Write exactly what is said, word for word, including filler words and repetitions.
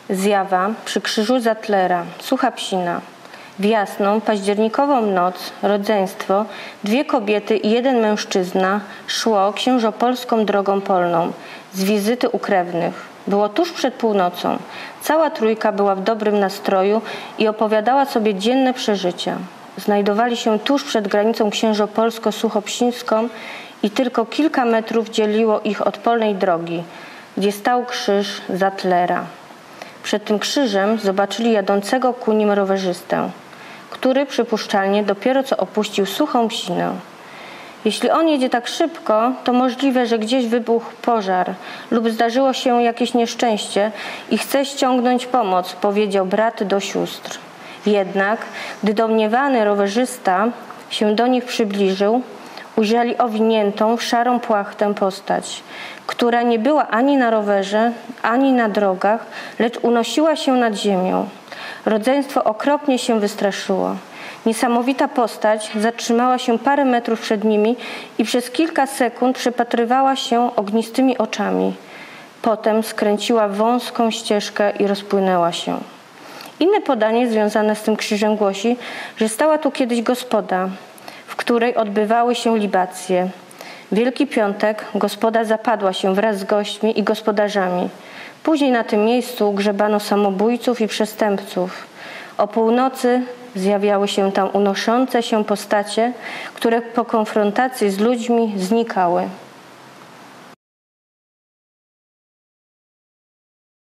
Zjawa przy krzyżu Zattlera, Sucha Psina. W jasną, październikową noc, rodzeństwo, dwie kobiety i jeden mężczyzna szło księżopolską drogą polną z wizyty u krewnych. Było tuż przed północą. Cała trójka była w dobrym nastroju i opowiadała sobie dzienne przeżycia. Znajdowali się tuż przed granicą księżopolsko-suchopsińską i tylko kilka metrów dzieliło ich od polnej drogi, gdzie stał krzyż Zattlera. Przed tym krzyżem zobaczyli jadącego ku nim rowerzystę, który przypuszczalnie dopiero co opuścił Suchą Psinę. Jeśli on jedzie tak szybko, to możliwe, że gdzieś wybuchł pożar lub zdarzyło się jakieś nieszczęście i chce ściągnąć pomoc, powiedział brat do sióstr. Jednak, gdy domniemany rowerzysta się do nich przybliżył, ujrzeli owiniętą w szarą płachtę postać, która nie była ani na rowerze, ani na drogach, lecz unosiła się nad ziemią. Rodzeństwo okropnie się wystraszyło. Niesamowita postać zatrzymała się parę metrów przed nimi i przez kilka sekund przypatrywała się ognistymi oczami. Potem skręciła wąską ścieżkę i rozpłynęła się. Inne podanie związane z tym krzyżem głosi, że stała tu kiedyś gospoda, w której odbywały się libacje. Wielki Piątek gospoda zapadła się wraz z gośćmi i gospodarzami. Później na tym miejscu grzebano samobójców i przestępców. O północy zjawiały się tam unoszące się postacie, które po konfrontacji z ludźmi znikały.